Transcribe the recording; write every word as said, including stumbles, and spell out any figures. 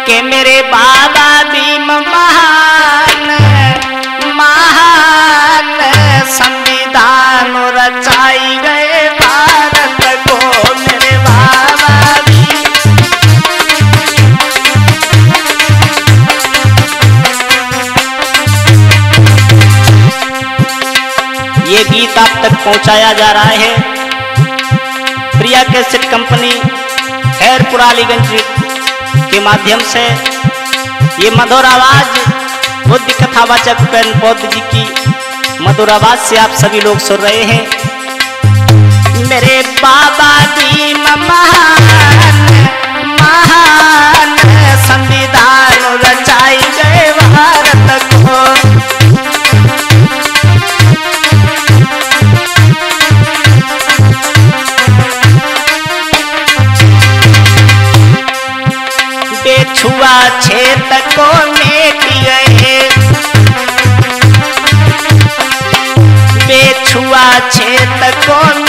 के मेरे बाबा भीम महान महान संविधान रचाई गए भारत को। मेरे बाबा भीम ये गीत आप तक पहुंचाया जा रहा है प्रिया कैसेट कंपनी खैरपुर अलीगंज के माध्यम से। ये मधुर आवाज बुद्ध कथावाचक पेन बौद्ध जी की मधुर आवाज से आप सभी लोग सुन रहे हैं। मेरे बाबा भीम महान महान संविधान रचाई गए भारत को। बेछुआ छेद को मेट गए बेछुआ छेद को